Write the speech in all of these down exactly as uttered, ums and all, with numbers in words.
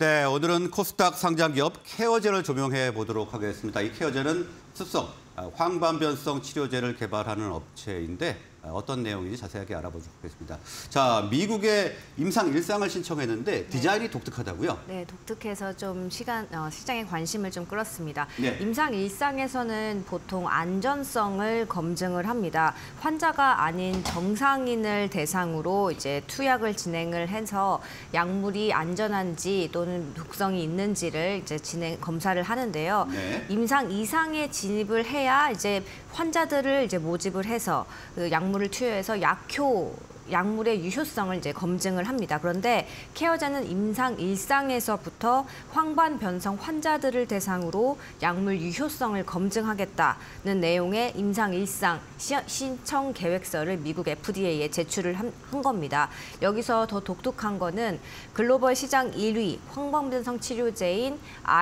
네, 오늘은 코스닥 상장기업 케어젠을 조명해 보도록 하겠습니다. 이 케어젠은 습성, 황반변성 치료제를 개발하는 업체인데 어떤 내용인지 자세하게 알아보도록 하겠습니다. 자, 미국의 임상 일상을 신청했는데 디자인이 네. 독특하다고요? 네, 독특해서 좀 시간, 어, 시장에 관심을 좀 끌었습니다. 네. 임상 일상에서는 보통 안전성을 검증을 합니다. 환자가 아닌 정상인을 대상으로 이제 투약을 진행을 해서 약물이 안전한지 또는 독성이 있는지를 이제 진행 검사를 하는데요. 네. 임상 이상에 진입을 해야 이제 환자들을 이제 모집을 해서 그 약물을 투여해서 약효 약물의 유효성을 이제 검증을 합니다. 그런데 케어젠은 임상 일상에서부터 황반변성 환자들을 대상으로 약물 유효성을 검증하겠다는 내용의 임상 일상 신청 계획서를 미국 에프디에이에 제출을 한, 한 겁니다. 여기서 더 독특한 거는 글로벌 시장 일 위 황반변성 치료제인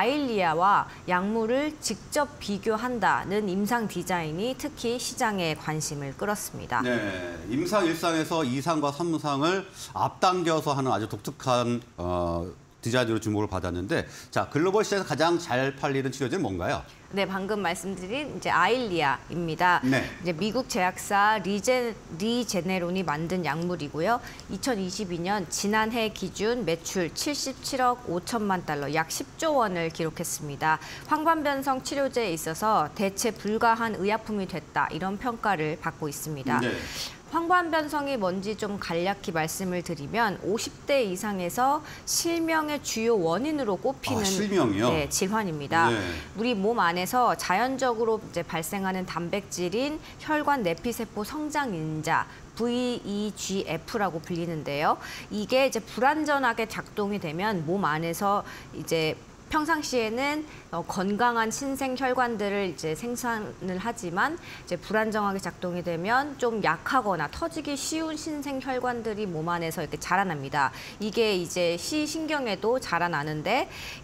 아일리아와 약물을 직접 비교한다는 임상 디자인이 특히 시장의 관심을 끌었습니다. 네, 임상 일상에서 이상과 삼상을 앞당겨서 하는 아주 독특한 어, 디자인으로 주목을 받았는데, 자, 글로벌 시장에서 가장 잘 팔리는 치료제는 뭔가요? 네, 방금 말씀드린 이제 아일리아입니다. 네. 이제 미국 제약사 리제, 리제네론이 만든 약물이고요. 이천이십이 년 지난해 기준 매출 칠십칠억 오천만 달러, 약 십조 원을 기록했습니다. 황반변성 치료제에 있어서 대체 불가한 의약품이 됐다, 이런 평가를 받고 있습니다. 네. 황반변성이 뭔지 좀 간략히 말씀을 드리면 오십 대 이상에서 실명의 주요 원인으로 꼽히는 아, 실명이요? 네, 질환입니다. 네. 우리 몸 안에서 자연적으로 이제 발생하는 단백질인 혈관 내피세포 성장 인자 브이 이 지 에프라고 불리는데요. 이게 이제 불안전하게 작동이 되면 몸 안에서 이제 평상시에는 어, 건강한 신생 혈관들을 이제 생산을 하지만 이제 불안정하게 작동이 되면 좀 약하거나 터지기 쉬운 신생 혈관들이 몸 안에서 이렇게 자라납니다. 이게 이제 시신경에도 자라나는데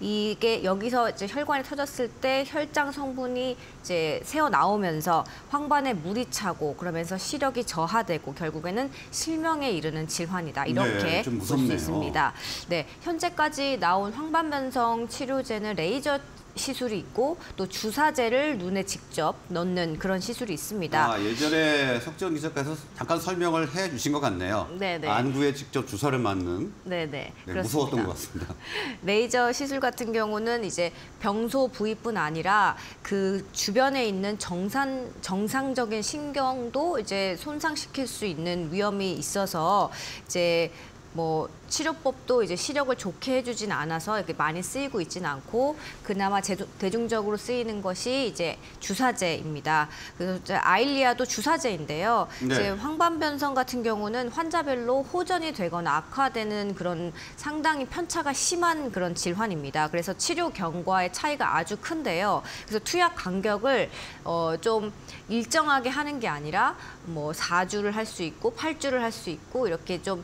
이게 여기서 이제 혈관이 터졌을 때 혈장 성분이 이제 새어 나오면서 황반에 물이 차고 그러면서 시력이 저하되고 결국에는 실명에 이르는 질환이다. 이렇게 네, 좀 볼 수 있습니다. 네, 현재까지 나온 황반변성 치료 치료제는 레이저 시술이 있고 또 주사제를 눈에 직접 넣는 그런 시술이 있습니다. 아, 예전에 석지원 기자께서 잠깐 설명을 해주신 것 같네요. 네네. 안구에 직접 주사를 맞는. 네네. 네, 무서웠던 것 같습니다. 레이저 시술 같은 경우는 이제 병소 부위뿐 아니라 그 주변에 있는 정상 정상적인 신경도 이제 손상시킬 수 있는 위험이 있어서 이제 뭐 치료법도 이제 시력을 좋게 해주진 않아서 이렇게 많이 쓰이고 있지는 않고 그나마 제도, 대중적으로 쓰이는 것이 이제 주사제입니다. 그래서 이제 아일리아도 주사제인데요. 네. 이제 황반변성 같은 경우는 환자별로 호전이 되거나 악화되는 그런 상당히 편차가 심한 그런 질환입니다. 그래서 치료 경과의 차이가 아주 큰데요. 그래서 투약 간격을 어, 좀 일정하게 하는 게 아니라 뭐 사 주를 할 수 있고 팔 주를 할 수 있고 이렇게 좀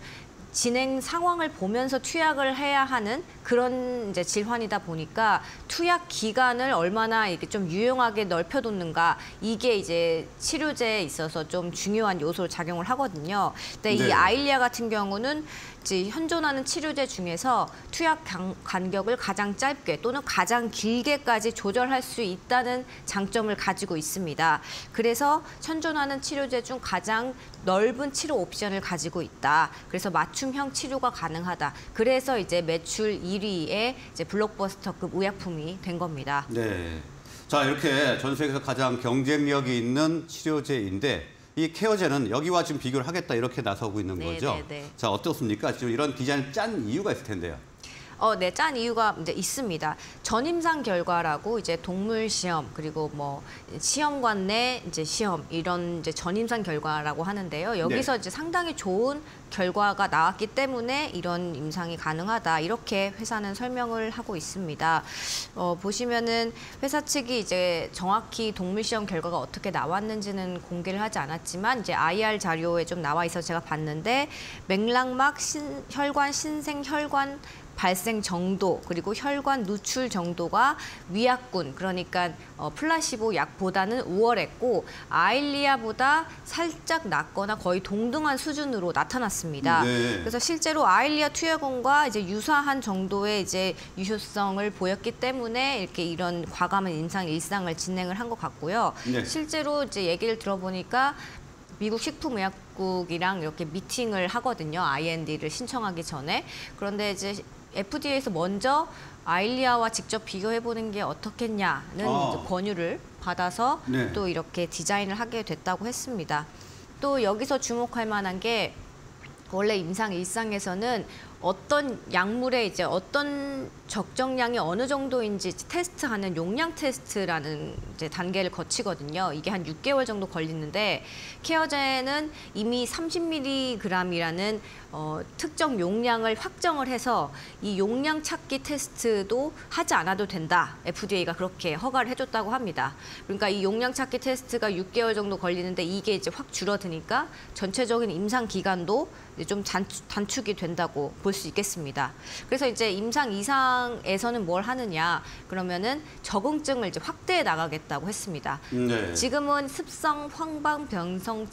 진행 상황을 보면서 투약을 해야 하는 그런 이제 질환이다 보니까 투약 기간을 얼마나 이렇게 좀 유용하게 넓혀뒀는가 이게 이제 치료제에 있어서 좀 중요한 요소로 작용을 하거든요. 근데 네. 이 아일리아 같은 경우는 이제 현존하는 치료제 중에서 투약 간격을 가장 짧게 또는 가장 길게까지 조절할 수 있다는 장점을 가지고 있습니다. 그래서 현존하는 치료제 중 가장 넓은 치료 옵션을 가지고 있다. 그래서 맞춤형 치료가 가능하다. 그래서 이제 매출 일 위의 이제 블록버스터급 의약품이 된 겁니다. 네. 자, 이렇게 전 세계에서 가장 경쟁력이 있는 치료제인데 이 케어젠은 여기와 지금 비교를 하겠다 이렇게 나서고 있는 네, 거죠. 네, 네. 자, 어떻습니까? 지금 이런 디자인을 짠 이유가 있을 텐데요. 어, 네, 짠 이유가 이제 있습니다. 전임상 결과라고 이제 동물 시험 그리고 뭐 시험관 내 이제 시험 이런 이제 전임상 결과라고 하는데요. 여기서 네. 이제 상당히 좋은 결과가 나왔기 때문에 이런 임상이 가능하다 이렇게 회사는 설명을 하고 있습니다. 어, 보시면은 회사 측이 이제 정확히 동물 시험 결과가 어떻게 나왔는지는 공개를 하지 않았지만 이제 아이알 자료에 좀 나와 있어서 제가 봤는데 맥락막 신, 혈관 신생 혈관 발생 정도 그리고 혈관 누출 정도가 위약군 그러니까 어, 플라시보 약보다는 우월했고 아일리아보다 살짝 낮거나 거의 동등한 수준으로 나타났습니다. 네. 그래서 실제로 아일리아 투여군과 이제 유사한 정도의 이제 유효성을 보였기 때문에 이렇게 이런 과감한 임상 일상을 진행을 한 것 같고요. 네. 실제로 이제 얘기를 들어보니까 미국 식품의약국이랑 이렇게 미팅을 하거든요. 아이엔디를 신청하기 전에. 그런데 이제 에프디에이에서 먼저 아일리아와 직접 비교해보는 게 어떻겠냐는 아. 이제 권유를 받아서 네. 또 이렇게 디자인을 하게 됐다고 했습니다. 또 여기서 주목할 만한 게 원래 임상 일상에서는 어떤 약물의 이제 어떤 적정량이 어느 정도인지 테스트하는 용량 테스트라는 이제 단계를 거치거든요. 이게 한 육 개월 정도 걸리는데 케어제는 이미 삼십 밀리그램이라는 어, 특정 용량을 확정을 해서 이 용량 찾기 테스트도 하지 않아도 된다. 에프디에이가 그렇게 허가를 해줬다고 합니다. 그러니까 이 용량 찾기 테스트가 육 개월 정도 걸리는데 이게 이제 확 줄어드니까 전체적인 임상 기간도 이제 좀 단축, 단축이 된다고 볼 수 있겠습니다. 그래서 이제 임상 이상에서는 뭘 하느냐 그러면은 적응증을 이제 확대해 나가겠다고 했습니다. 네. 지금은 습성 황방변성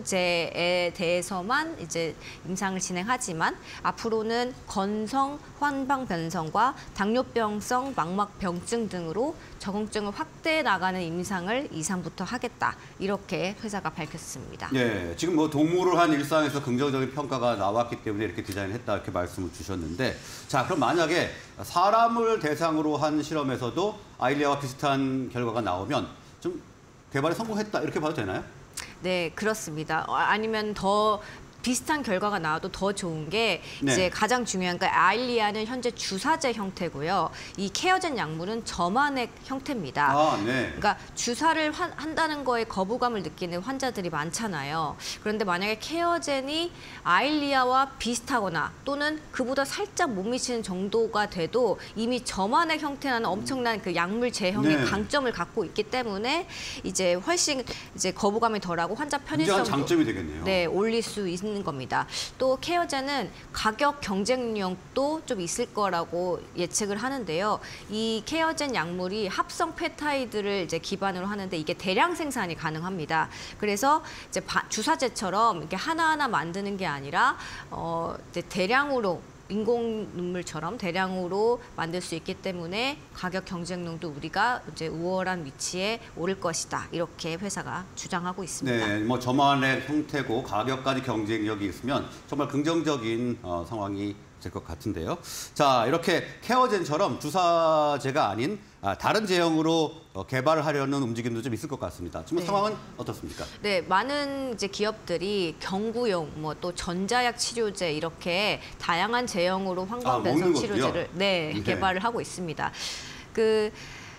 치료제에 대해서만 이제 임상을 진행하지만 앞으로는 건성 황방변성과 당뇨병성 망막병증 등으로 적응증을 확대해 나가는 임상을 이상부터 하겠다. 이렇게 회사가 밝혔습니다. 네, 지금 뭐 동물을 한 일상에서 긍정적인 평가가 나왔기 때문에 이렇게 디자인했다 이렇게 말씀을 주셨는데, 자 그럼 만약에 사람을 대상으로 한 실험에서도 아일리아와 비슷한 결과가 나오면 좀 개발에 성공했다 이렇게 봐도 되나요? 네, 그렇습니다. 어, 아니면 더 비슷한 결과가 나와도 더 좋은 게 네. 이제 가장 중요한 게 아일리아는 현재 주사제 형태고요. 이 케어젠 약물은 점안액 형태입니다. 아, 네. 그러니까 주사를 한, 한다는 거에 거부감을 느끼는 환자들이 많잖아요. 그런데 만약에 케어젠이 아일리아와 비슷하거나 또는 그보다 살짝 못 미치는 정도가 돼도 이미 점안액 형태라는 엄청난 그 약물 제형의 네. 강점을 갖고 있기 때문에 이제 훨씬 이제 거부감이 덜하고 환자 굉장한 편의성도 장점이 되겠네요. 네, 올릴 수 있는 겁니다. 또 케어제는 가격 경쟁력도 좀 있을 거라고 예측을 하는데요. 이 케어젠 약물이 합성 펩타이드를 이제 기반으로 하는데 이게 대량 생산이 가능합니다. 그래서 이제 주사제처럼 이렇게 하나하나 만드는 게 아니라 어, 이제 대량으로 인공 눈물처럼 대량으로 만들 수 있기 때문에 가격 경쟁력도 우리가 이제 우월한 위치에 오를 것이다. 이렇게 회사가 주장하고 있습니다. 네, 뭐 저만의 형태고 가격까지 경쟁력이 있으면 정말 긍정적인 어, 상황이 될 것 같은데요. 자, 이렇게 케어젠처럼 주사제가 아닌 아, 다른 제형으로 어, 개발을 하려는 움직임도 좀 있을 것 같습니다. 지금 네. 상황은 어떻습니까? 네, 많은 이제 기업들이 경구용, 뭐 또 전자약 치료제 이렇게 다양한 제형으로 아, 황방변성 먹는 치료제를 것도요? 네, 네. 개발을 하고 있습니다. 그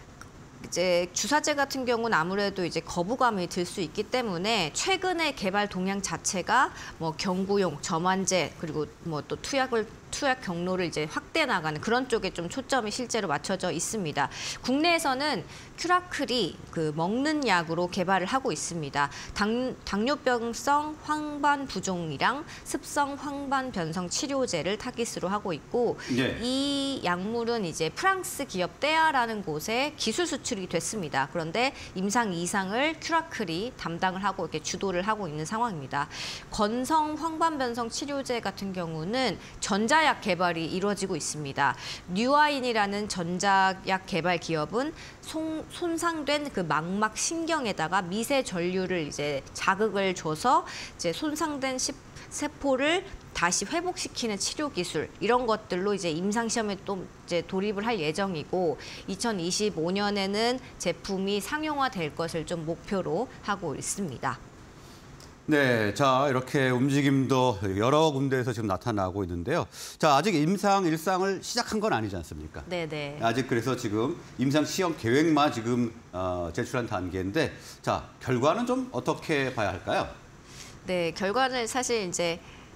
이제 주사제 같은 경우는 아무래도 이제 거부감이 들 수 있기 때문에 최근에 개발 동향 자체가 뭐 경구용, 점안제 그리고 뭐 또 투약을 투약 경로를 이제 확대 나가는 그런 쪽에 좀 초점이 실제로 맞춰져 있습니다. 국내에서는 큐라클이 그 먹는 약으로 개발을 하고 있습니다. 당, 당뇨병성 황반 부종이랑 습성 황반 변성 치료제를 타깃으로 하고 있고 네. 이 약물은 이제 프랑스 기업 떼아라는 곳에 기술 수출이 됐습니다. 그런데 임상 이상을 큐라클이 담당을 하고 이렇게 주도를 하고 있는 상황입니다. 건성 황반 변성 치료제 같은 경우는 전자 전자약 개발이 이루어지고 있습니다. 뉴아인이라는 전자약 개발 기업은 송, 손상된 그 망막 신경에다가 미세 전류를 이제 자극을 줘서 이제 손상된 시, 세포를 다시 회복시키는 치료 기술 이런 것들로 이제 임상 시험에 또 이제 돌입을 할 예정이고 이천이십오 년에는 제품이 상용화될 것을 좀 목표로 하고 있습니다. 네, 자 이렇게 움직임도 여러 군데에서 지금 나타나고 있는데요. 자 아직 임상 일상을 시작한 건 아니지 않습니까? 네네. 아직 그래서 지금 임상 시험 계획만 지금 어, 제출한 단계인데, 자 결과는 좀 어떻게 봐야 할까요? 네, 결과는 사실 이제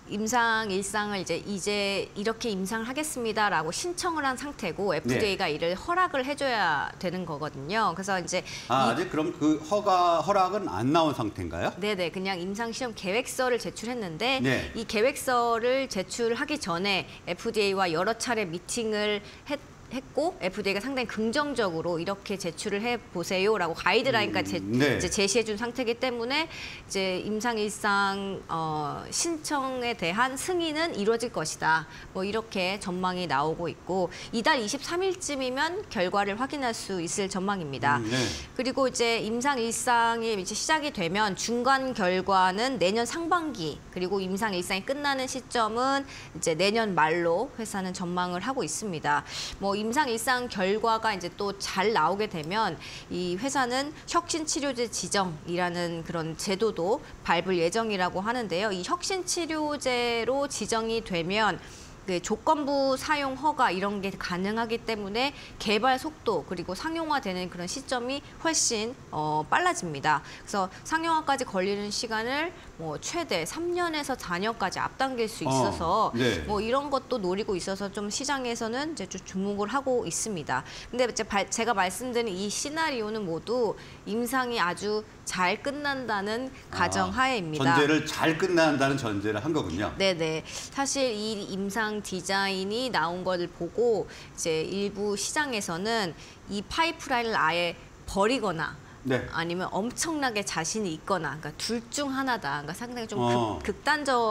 임상 일상을 이제 이제 이렇게 임상을 하겠습니다라고 신청을 한 상태고 에프디에이가 네. 이를 허락을 해줘야 되는 거거든요. 그래서 이제 아, 이- 아직 그럼 그 허가 허락은 안 나온 상태인가요? 네네, 그냥 임상시험 계획서를 제출했는데 네. 이 계획서를 제출하기 전에 에프디에이와 여러 차례 미팅을 했, 했고 에프디에이가 상당히 긍정적으로 이렇게 제출을 해 보세요라고 가이드라인까지 제, 음, 네. 이제 제시해 준 상태이기 때문에 이제 임상일상 어, 신청에 대한 승인은 이루어질 것이다. 뭐 이렇게 전망이 나오고 있고 이달 이십삼 일쯤이면 결과를 확인할 수 있을 전망입니다. 음, 네. 그리고 이제 임상 일상이 이제 시작이 되면 중간 결과는 내년 상반기 그리고 임상 일상이 끝나는 시점은 이제 내년 말로 회사는 전망을 하고 있습니다. 뭐 임상 일상 결과가 이제 또 잘 나오게 되면 이 회사는 혁신 치료제 지정이라는 그런 제도도 밟을 예정이라고 하는데요. 이 혁신 치료제로 지정이 되면 그 조건부 사용 허가 이런 게 가능하기 때문에 개발 속도 그리고 상용화되는 그런 시점이 훨씬 어, 빨라집니다. 그래서 상용화까지 걸리는 시간을 뭐 최대 삼 년에서 사 년까지 앞당길 수 있어서 어, 네. 뭐 이런 것도 노리고 있어서 좀 시장에서는 이제 좀 주목을 하고 있습니다. 근데 이제 발- 제가 말씀드린 이 시나리오는 모두 임상이 아주 잘 끝난다는 가정하에입니다. 아, 전제를 잘 끝난다는 전제를 한 거군요. 네네. 사실 이 임상 디자인이 나온 걸 보고 이제 일부 시장에서는 이 파이프라인을 아예 버리거나 네. 아니면 엄청나게 자신이 있거나, 그러니까 둘 중 하나다. 그러니까 상당히 좀 어. 극,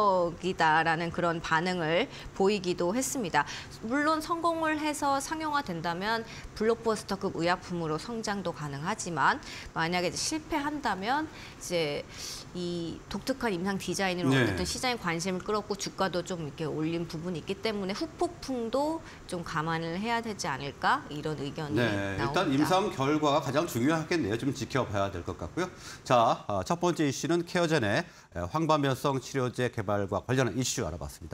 극단적이다라는 그런 반응을 보이기도 했습니다. 물론 성공을 해서 상용화된다면 블록버스터급 의약품으로 성장도 가능하지만 만약에 이제 실패한다면 이제 이 독특한 임상 디자인으로 네. 어쨌든 시장의 관심을 끌었고 주가도 좀 이렇게 올린 부분이 있기 때문에 후폭풍도 좀 감안을 해야 되지 않을까 이런 의견이 네, 나옵니다. 일단 임상 결과가 가장 중요하겠네요. 좀 지켜봐야 될 것 같고요. 자, 어, 첫 번째 이슈는 케어젠의 황반변성 치료제 개발과 관련한 이슈 알아봤습니다.